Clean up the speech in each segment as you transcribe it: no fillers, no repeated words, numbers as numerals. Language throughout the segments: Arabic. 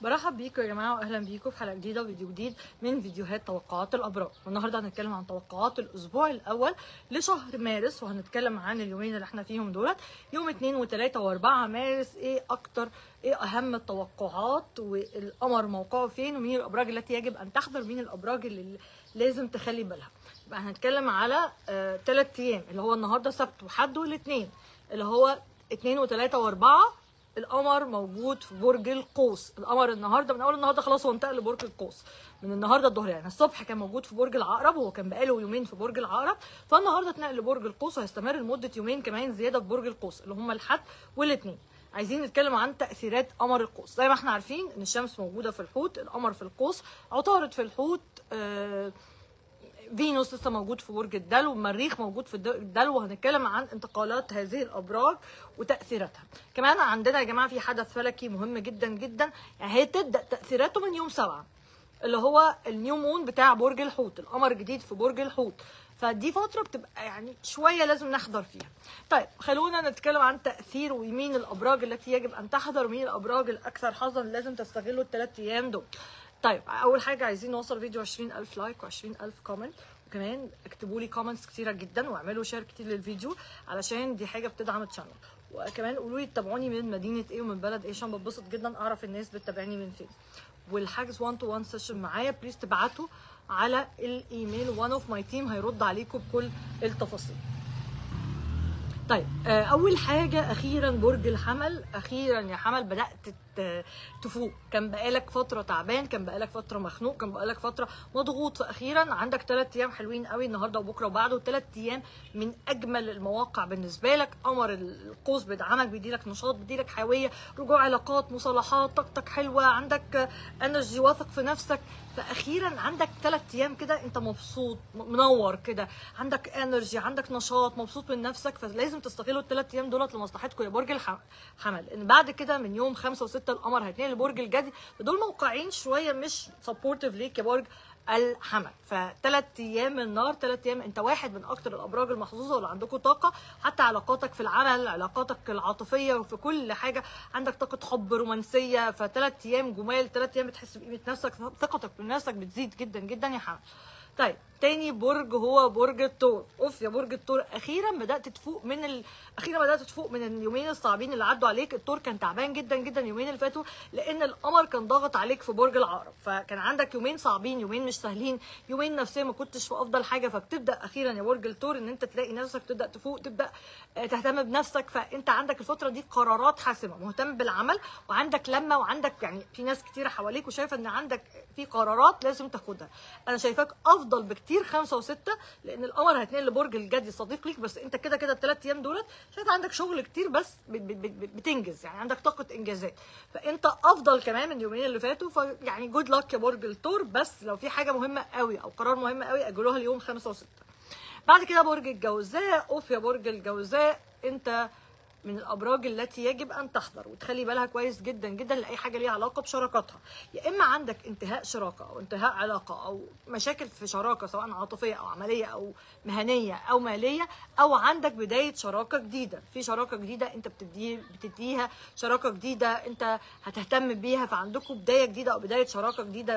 برحب بيكم يا جماعه واهلا بيكم في حلقه جديده وفيديو جديد من فيديوهات توقعات الابراج. والنهارده هنتكلم عن توقعات الاسبوع الاول لشهر مارس، وهنتكلم عن اليومين اللي احنا فيهم دولت يوم 2 و3 و4 مارس. ايه اهم التوقعات، والقمر موقعه فين، ومين الابراج التي يجب ان تحذر، مين الابراج اللي لازم تخلي بالها. يبقى هنتكلم على 3 ايام اللي هو النهارده سبت وحد والاثنين، اللي هو 2 و3 و4. القمر موجود في برج القوس. القمر النهارده من اول النهارده خلاص هو انتقل لبرج القوس من النهارده الظهر، يعني الصبح كان موجود في برج العقرب، هو كان بقاله يومين في برج العقرب، فالنهارده اتنقل لبرج القوس وهيستمر لمده يومين كمان زياده في برج القوس اللي هم الحد والاثنين. عايزين نتكلم عن تاثيرات قمر القوس. زي ما احنا عارفين ان الشمس موجوده في الحوت، القمر في القوس، عطارد في الحوت، فينوس لسه موجود في برج الدلو، المريخ موجود في الدلو. وهنتكلم عن انتقالات هذه الابراج وتاثيراتها. كمان عندنا يا جماعه في حدث فلكي مهم جدا جدا، يعني هي تبدا تاثيراته من يوم 7 اللي هو النيو مون بتاع برج الحوت، القمر الجديد في برج الحوت. فدي فتره بتبقى يعني شويه لازم نحضر فيها. طيب خلونا نتكلم عن تاثير ومين الابراج التي يجب ان تحضر، ومين الابراج الاكثر حظا لازم تستغلوا ال3 ايام دول. طيب اول حاجه عايزين نوصل فيديو 20000 لايك و20000 كومنت، وكمان اكتبوا لي كومنتس كتيره جدا واعملوا شير كتير للفيديو علشان دي حاجه بتدعم الشانل. وكمان قولوا لي تتابعوني من مدينه ايه ومن بلد ايه، عشان بتبسط جدا اعرف الناس بتتابعني من فين. والحجز 1 تو 1 سيشن معايا بليز تبعتوا على الايميل، وان اوف ماي تيم هيرد عليكم بكل التفاصيل. طيب اول حاجه اخيرا برج الحمل، اخيرا يا حمل بدات تفوق. كان بقالك فتره تعبان، كان بقالك فتره مخنوق، كان بقالك فتره مضغوط، فاخيرا عندك 3 ايام حلوين قوي النهارده وبكره وبعده. 3 ايام من اجمل المواقع بالنسبه لك. قمر القوس بيدعمك، بيديلك نشاط، بيديلك حيويه، رجوع علاقات، مصالحات، طاقتك حلوه، عندك انرجي، واثق في نفسك. فاخيرا عندك 3 ايام كده انت مبسوط منور كده، عندك انرجي، عندك نشاط، مبسوط من نفسك. فلازم تستغلوا ال3 ايام دولت لمصلحتكم يا برج الحمل. ان بعد كده من يوم 5 و6 القمر هيتنقل لبرج الجدي، فدول موقعين شويه مش سبورتيف ليك يا برج الحمل. ف3 ايام النار، 3 ايام انت واحد من اكتر الابراج المحظوظه واللي عندكم طاقه، حتى علاقاتك في العمل، علاقاتك العاطفيه، وفي كل حاجه عندك طاقه حب، رومانسيه. ف3 ايام جمال، 3 ايام بتحس بقيمه نفسك، ثقتك بنفسك بتزيد جدا جدا يا حمل. طيب تاني برج هو برج الثور. اوف يا برج الثور، اخيرا بدات تفوق من اليومين الصعبين اللي عدوا عليك. الثور كان تعبان جدا جدا اليومين اللي فاتوا، لان القمر كان ضاغط عليك في برج العقرب، فكان عندك يومين صعبين، يومين مش سهلين، يومين نفسيا ما كنتش في افضل حاجه. فبتبدا اخيرا يا برج الثور ان انت تلاقي نفسك تبدا تفوق، تبدا تهتم بنفسك. فانت عندك الفتره دي قرارات حاسمه، مهتم بالعمل، وعندك لمه، وعندك يعني في ناس كتيره حواليك، وشايفه ان عندك في قرارات لازم تاخدها. انا شايفاك افضل بكتير 5 و6، لان القمر هيتنقل لبرج الجدي صديق ليك. بس انت كده كده ال3 ايام دولت شايف عندك شغل كتير، بس بتنجز، يعني عندك طاقه انجازات، فانت افضل كمان من اليومين اللي فاتوا. فيعني جود لك يا برج الثور. بس لو في حاجه مهمه قوي او قرار مهم قوي اجلوها ليوم 5 و6. بعد كده برج الجوزاء. اوف يا برج الجوزاء، انت من الابراج التي يجب ان تحذر وتخلي بالها كويس جدا جدا لاي حاجه ليها علاقه بشراكاتها. يا اما عندك انتهاء شراكه او انتهاء علاقه او مشاكل في شراكه، سواء عاطفيه او عمليه او مهنيه او ماليه، او عندك بدايه شراكه جديده. في شراكه جديده انت بتديها شراكه جديده انت هتهتم بيها، فعندكم بدايه جديده او بدايه شراكه جديده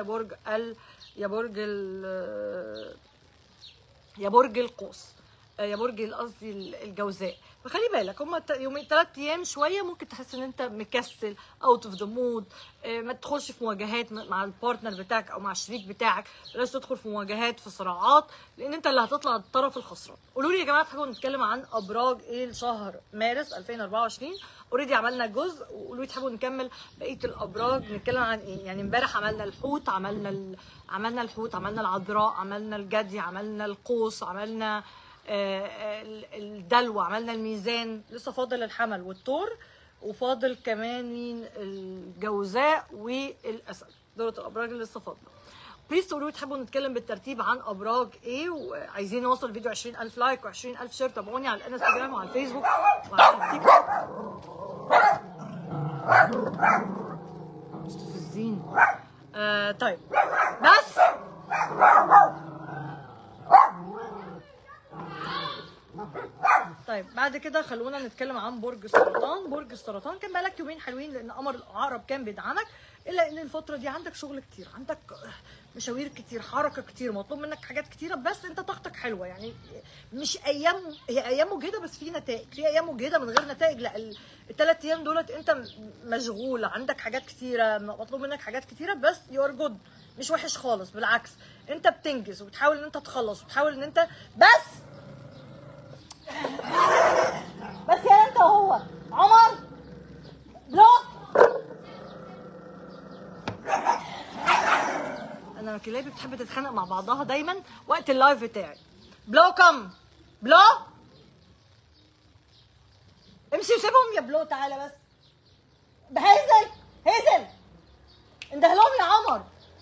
يا برج القوس، يا برج قصدي الجوزاء. فخلي بالك هما يومين 3 ايام شويه ممكن تحس ان انت مكسل، اوت اوف ذا مود، ما تدخلش في مواجهات مع البارتنر بتاعك او مع الشريك بتاعك، بلاش تدخل في مواجهات، في صراعات، لان انت اللي هتطلع الطرف الخسران. قولوا لي يا جماعه تحبوا نتكلم عن ابراج ايه لشهر مارس 2024؟ اوريدي عملنا جزء، وقولوا لي تحبوا نكمل بقيه الابراج نتكلم عن ايه. يعني امبارح عملنا الحوت، عملنا الحوت، عملنا العذراء، عملنا الجدي، عملنا القوس، عملنا الدلو، عملنا الميزان، لسه فاضل الحمل والثور، وفاضل كمان مين؟ الجوزاء والاسد. دول الابراج اللي لسه فاضله. بليز تقولوا تحبوا نتكلم بالترتيب عن ابراج ايه، وعايزين نوصل فيديو 20000 لايك و20000 شير. تابعوني على الانستجرام وعلى الفيسبوك وعلى التيك توك. مستفزين. طيب بس طيب بعد بعد كده خلونا نتكلم عن برج السرطان. برج السرطان كان بقالك يومين حلوين لان قمر العقرب كان بيدعمك، الا ان الفتره دي عندك شغل كتير، عندك مشاوير كتير، حركه كتير، مطلوب منك حاجات كتيره، بس انت طاقتك حلوه يعني. مش ايام، هي ايام مجهده بس في نتائج، في ايام مجهده من غير نتائج، لا الثلاث ايام دولت انت مشغول، عندك حاجات كتيره، مطلوب منك حاجات كتيره، بس يو ار جود، مش وحش خالص، بالعكس انت بتنجز وبتحاول ان انت تخلص وبتحاول ان انت بس يا انت هو عمر بلوك. انا كلابي بتحب تتخانق مع بعضها دايما وقت اللايف بتاعي. بلو كم بلو، امشي وسيبهم يا بلو، تعالى بس بهزل هزل اندهلهم يا عمر.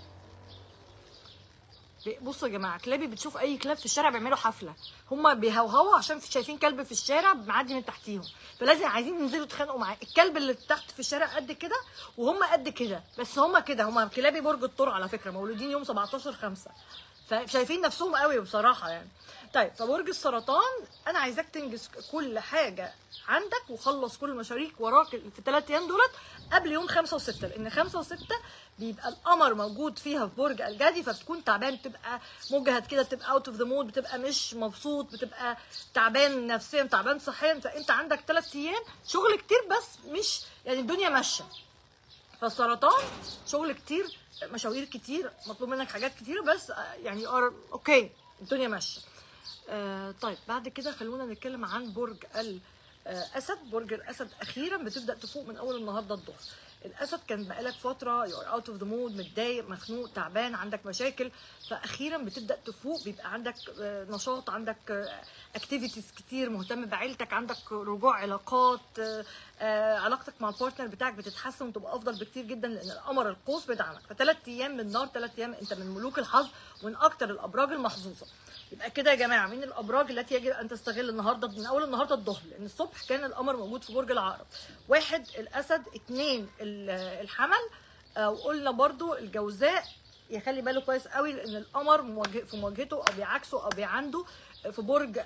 بصوا يا جماعه، كلابي بتشوف اي كلاب في الشارع بيعملوا حفله، هما بيهوهوا عشان شايفين كلب في الشارع معدي من تحتيهم، فلازم عايزين ينزلوا يتخانقوا معاه. الكلب اللي تحت في الشارع قد كده وهم قد كده، بس هما كده، هما كلابي برج الثور على فكره، مولودين يوم 17/5، فشايفين نفسهم قوي بصراحه يعني. طيب فبرج السرطان انا عايزاك تنجز كل حاجه عندك وخلص كل مشاريك وراك في الثلاث ايام دولت قبل يوم 5 و6، لان 5 و6 بيبقى القمر موجود فيها في برج الجدي، فبتكون تعبان، بتبقى مجهد كده، بتبقى اوت اوف ذا مود، بتبقى مش مبسوط، بتبقى تعبان نفسيا، تعبان صحيا، فانت عندك 3 ايام شغل كتير، بس مش يعني الدنيا ماشيه. فالسرطان شغل كتير، مشاوير كتير، مطلوب منك حاجات كتيره، بس يعني اوكي الدنيا ماشيه. طيب بعد كده خلونا نتكلم عن برج الاسد. برج الاسد اخيرا بتبدا تفوق من اول النهارده الظهر. الاسد كان بقالك فتره يو ار اوت اوف ذا مود، متضايق، مخنوق، تعبان، عندك مشاكل، فاخيرا بتبدا تفوق، بيبقى عندك نشاط، عندك اكتيفيتيز كتير، مهتم بعيلتك، عندك رجوع علاقات، علاقتك مع البارتنر بتاعك بتتحسن وتبقى افضل بكتير جدا، لان القمر القوس بيدعمك. فثلاث ايام من نار، 3 ايام انت من ملوك الحظ ومن اكتر الابراج المحظوظه. يبقى كده يا جماعه مين الابراج التي يجب ان تستغل النهارده من اول النهارده الظهر، لان الصبح كان القمر موجود في برج العقرب. 1 الاسد، 2 الحمل، وقلنا برضو الجوزاء يخلي باله كويس قوي، لان القمر في مواجهته او بيعكسه او بيعنده في برج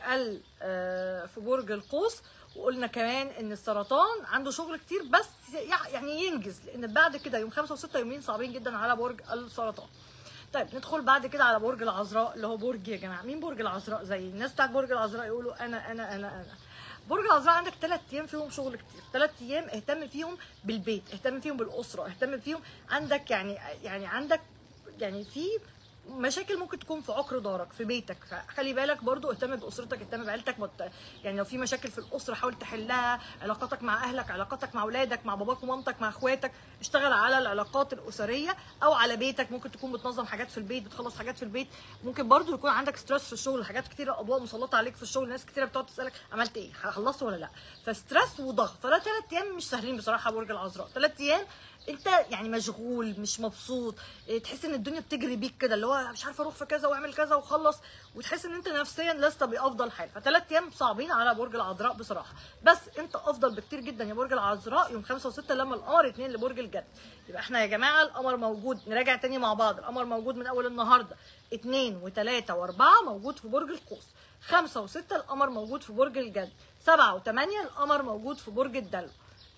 في برج القوس. وقلنا كمان ان السرطان عنده شغل كتير، بس يعني ينجز، لان بعد كده يوم 5 و6 يومين صعبين جدا على برج السرطان. طيب ندخل بعد كده على برج العذراء، اللي هو برج يا جماعه مين برج العذراء؟ زي الناس بتاعت برج العذراء يقولوا انا. برج العذراء عندك 3 ايام فيهم شغل كتير، 3 ايام اهتم فيهم بالبيت، اهتم فيهم بالاسره، اهتم فيهم، عندك يعني عندك يعني في مشاكل ممكن تكون في عقر دارك في بيتك، فخلي بالك برضو، اهتم باسرتك، اهتم بعيلتك، يعني لو في مشاكل في الاسره حاول تحلها، علاقاتك مع اهلك، علاقاتك مع اولادك، مع باباك ومامتك، مع اخواتك، اشتغل على العلاقات الاسريه او على بيتك. ممكن تكون بتنظم حاجات في البيت، بتخلص حاجات في البيت، ممكن برضو يكون عندك ستريس في الشغل، حاجات كتيره، اضواء مسلطه عليك في الشغل، ناس كتيره بتقعد تسالك عملت ايه، خلصت ولا لا، فستريس وضغط. فده 3 ايام مش سهلين بصراحه برج العذراء، 3 ايام انت يعني مشغول، مش مبسوط، تحس ان الدنيا بتجري بيك كده، اللي هو مش عارفه اروح في كذا واعمل كذا وخلص، وتحس ان انت نفسيا لست بافضل حال. فثلاث ايام صعبين على برج العذراء بصراحه، بس انت افضل بكتير جدا يا برج العذراء يوم 5 و6 لما القمر 2 لبرج الجدي. يبقى احنا يا جماعه القمر موجود، نراجع تاني مع بعض، القمر موجود من اول النهارده 2 و3 و4 موجود في برج القوس، 5 و6 القمر موجود في برج الجدي، 7 و8 القمر موجود في برج الدلو،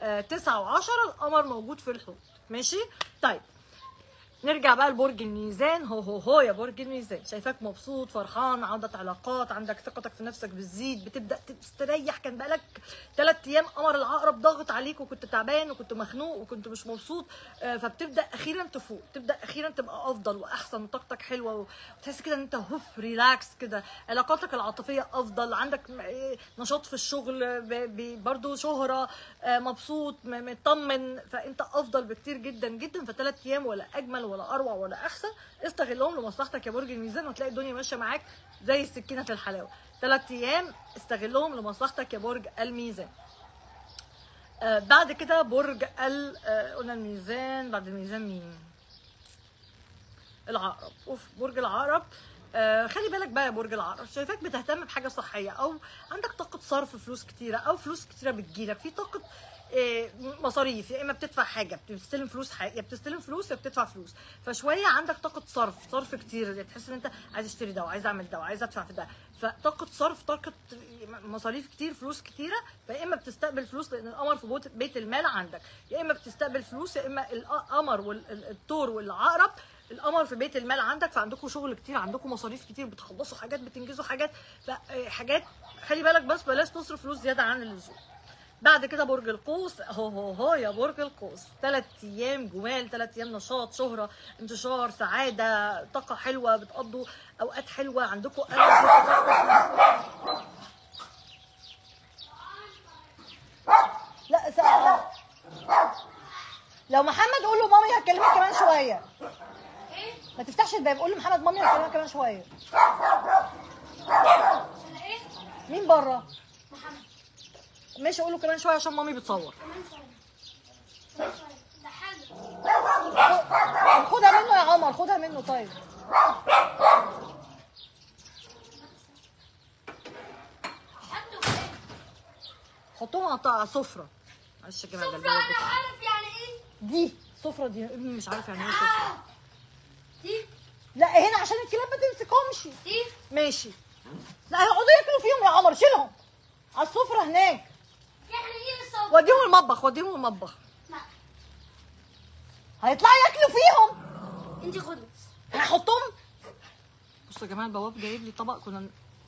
9 و10 القمر موجود في الحوت. ماشي. طيب نرجع بقى لبرج الميزان. هو يا برج الميزان، شايفاك مبسوط فرحان، عندك علاقات، عندك ثقتك في نفسك بتزيد، بتبدا تستريح. كان بقالك 3 ايام قمر العقرب ضاغط عليك وكنت تعبان وكنت مخنوق وكنت مش مبسوط، فبتبدا اخيرا تفوق، تبدا اخيرا تبقى افضل واحسن، طاقتك حلوه وتحس كده ان انت ريلاكس كده، علاقاتك العاطفيه افضل، عندك نشاط في الشغل، برضو شهره، مبسوط مطمن، فانت افضل بكتير جدا جدا. ف3 ايام ولا اجمل ولا اروع ولا احسن، استغلهم لمصلحتك يا برج الميزان وتلاقي الدنيا ماشيه معاك زي السكينه في الحلاوه. 3 ايام استغلهم لمصلحتك يا برج الميزان. بعد كده برج قلنا الميزان، بعد الميزان مين؟ العقرب. برج العقرب، خلي بالك بقى يا برج العقرب، شايفاك بتهتم بحاجه صحيه، او عندك طاقه صرف فلوس كتيره، او فلوس كتيره بتجيلك، في طاقه مصاريف، يا اما بتدفع حاجه بتستلم فلوس، يا بتستلم فلوس يا بتدفع فلوس، فشويه عندك طاقه صرف كتير، يعني تحس ان انت عايز اشتري ده وعايز اعمل ده وعايز ادفع في ده، فطاقه صرف، طاقه مصاريف كتير، فلوس كتيره. فيا اما بتستقبل فلوس لان القمر في بيت المال عندك، يا اما بتستقبل فلوس، يا اما القمر والثور والعقرب، القمر في بيت المال عندك، فعندكم شغل كتير، عندكم مصاريف كتير، بتخلصوا حاجات، بتنجزوا حاجات، فحاجات خلي بالك، بس بلاش تصرف فلوس زياده عن اللزوم. بعد كده برج القوس، هو يا برج القوس 3 ايام جمال، 3 ايام نشاط، شهره، انتشار، سعاده، طاقه حلوه، بتقضوا اوقات حلوه، عندكم لا ساعة. لو محمد قول له مامي هتكلمك كمان شويه، ما تفتحش الباب، قول له محمد مامي هتكلمك كمان شويه. مين بره؟ محمد. ماشي، قول له كمان شويه عشان مامي بتصور. خدها منه يا عمر، خدها منه. طيب حطوهم على السفره. معلش يا جماعه، ده البلد انا عارف يعني ايه دي سفره، دي ابني مش عارف يعني ايه سفره. دي لا هنا عشان الكلاب ما تمسكهمش. دي ماشي. لا هيقعدوا ياكلوا فيهم يا عمر، شيلهم على السفره هناك. يعني ايه الصوت؟ وديهم المطبخ، وديهم المطبخ. لا هيطلعوا ياكلوا فيهم. انت خدوا. هحطهم. بصوا يا جماعه، البواب جايب لي طبق، كنا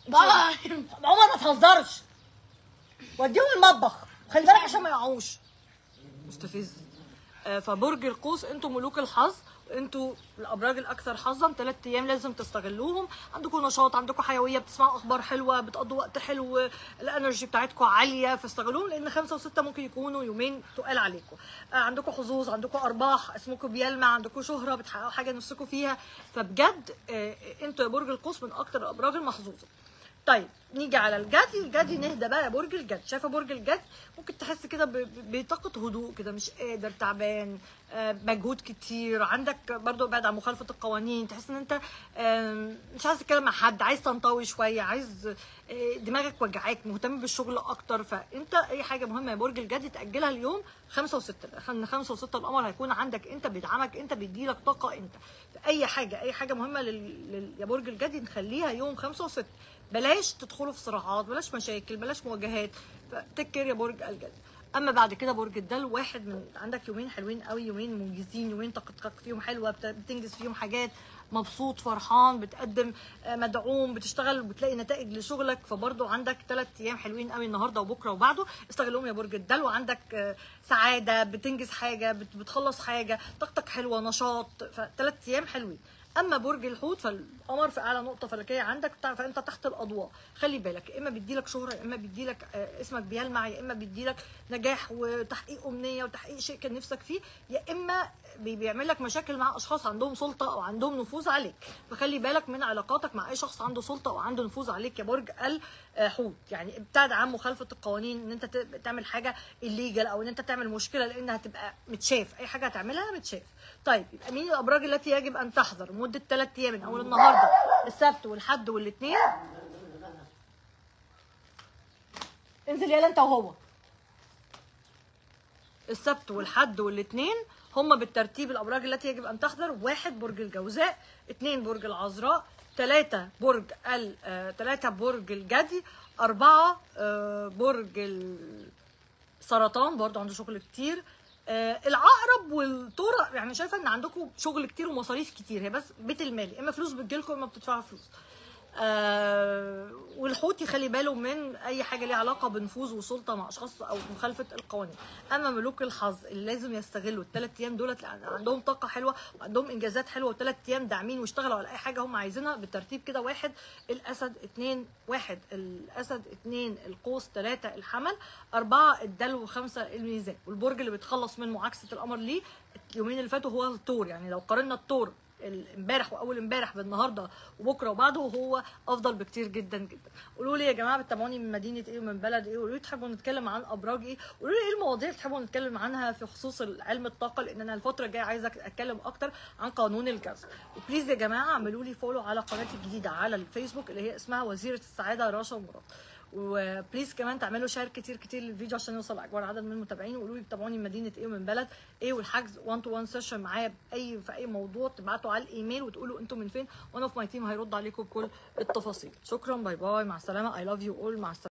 عمر ما تهزرش. وديهم المطبخ، خلي بالك عشان ما يقعوش. مستفز. فبرج القوس انتوا ملوك الحظ، انتوا الابراج الاكثر حظا. 3 ايام لازم تستغلوهم، عندكم نشاط، عندكم حيويه، بتسمعوا اخبار حلوه، بتقضوا وقت حلو، الانرجي بتاعتكم عاليه، فاستغلوهم، لان 5 و6 ممكن يكونوا يومين تقال عليكم. عندكم حظوظ، عندكم ارباح، اسمكم بيلمع، عندكم شهره، بتحققوا حاجه نفسكم فيها. فبجد انتوا يا برج القوس من اكثر الابراج المحظوظه. طيب نيجي على الجدي نهدى بقى يا برج الجدي. شايفه برج الجدي ممكن تحس كده بطاقه هدوء كده، مش قادر، تعبان، مجهود كتير، عندك برضو ابعد عن مخالفه القوانين، تحس ان انت مش عايز تتكلم مع حد، عايز تنطوي شويه، عايز دماغك وجعاك، مهتم بالشغل اكتر. فانت اي حاجه مهمه يا برج الجدي تاجلها اليوم 5 و6، لان 5 و6 القمر هيكون عندك انت، بيدعمك انت، بيديلك طاقه انت. اي حاجه مهمه يا برج الجدي نخليها يوم 5 و6. بلاش تدخلوا في صراعات، بلاش مشاكل، بلاش مواجهات. فتكر يا برج الجدي. اما بعد كده برج الدلو، واحد من عندك يومين حلوين قوي، يومين منجزين، يومين طاقتك فيهم حلوه، بتنجز فيهم حاجات، مبسوط، فرحان، بتقدم، مدعوم، بتشتغل وبتلاقي نتائج لشغلك. فبرضه عندك 3 ايام حلوين قوي، النهارده وبكره وبعده، استغلهم يا برج الدلو. عندك سعاده، بتنجز حاجه، بتخلص حاجه، طاقتك حلوه، نشاط، ف3 ايام حلوين. اما برج الحوت فالقمر في اعلى نقطه فلكيه عندك، فانت تحت الاضواء. خلي بالك، يا اما بيديلك شهره، يا اما بيديلك اسمك بيلمع، يا اما بيديلك نجاح وتحقيق امنيه وتحقيق شيء كان نفسك فيه، يا اما بيعمل لك مشاكل مع اشخاص عندهم سلطه او عندهم نفوذ عليك. فخلي بالك من علاقاتك مع اي شخص عنده سلطه او عنده نفوذ عليك يا برج الحوت. يعني ابتعد عن مخالفه القوانين، ان انت تعمل حاجه الليجل، او ان انت تعمل مشكله، لان هتبقى متشاف، اي حاجه هتعملها متشاف. طيب يبقى مين الابراج التي يجب ان تحذر مده 3 ايام من اول النهارده، السبت والحد والاثنين؟ انزل يلا انت وهو. السبت والحد والاثنين هم بالترتيب الابراج التي يجب ان تحذر: 1 برج الجوزاء، 2 برج العذراء، 3 برج الجدي، 4 برج السرطان برضو عنده شغل كتير، العقرب والثور. يعني شايفه ان عندكم شغل كتير ومصاريف كتير، هي بس بيت المال، اما فلوس بتجيلكم اما بتدفعوا فلوس. والحوت يخلي باله من اي حاجه ليها علاقه بنفوذ وسلطه مع اشخاص او مخالفه القوانين. اما ملوك الحظ اللي لازم يستغلوا ال3 ايام دولت، لان عندهم طاقه حلوه وعندهم انجازات حلوه، و3 ايام داعمين واشتغلوا على اي حاجه هم عايزينها بالترتيب كده: 1 الاسد، 2 القوس، 3 الحمل، 4 الدلو، 5 الميزان. والبرج اللي بيتخلص من معاكسه القمر ليه اليومين اللي فاتوا هو الثور. يعني لو قارنا الثور امبارح واول امبارح بالنهارده وبكره وبعده، هو افضل بكتير جدا جدا. قولوا لي يا جماعه بتتابعوني من مدينه ايه ومن بلد ايه؟ قولوا لي تحبوا نتكلم عن ابراج ايه؟ قولوا لي ايه المواضيع اللي تحبوا نتكلم عنها في خصوص علم الطاقه، لان انا الفتره الجايه عايزه اتكلم اكتر عن قانون الجذب. وبليز يا جماعه اعملوا لي فولو على قناتي الجديده على الفيسبوك اللي هي اسمها وزيره السعاده رشا مراد. وبليز كمان تعملوا شير كتير كتير للفيديو عشان يوصل لاكبر عدد من المتابعين، وقولوا لي بتابعوني من مدينه ايه ومن بلد ايه، والحجز 1 to 1 سيشن معايا في اي موضوع تبعتوا على الايميل وتقولوا انتوا من فين، وانا في ماي تيم هيرد عليكم بكل التفاصيل. شكرا، باي باي، مع السلامه، اي لاف يو اول، مع السلامه.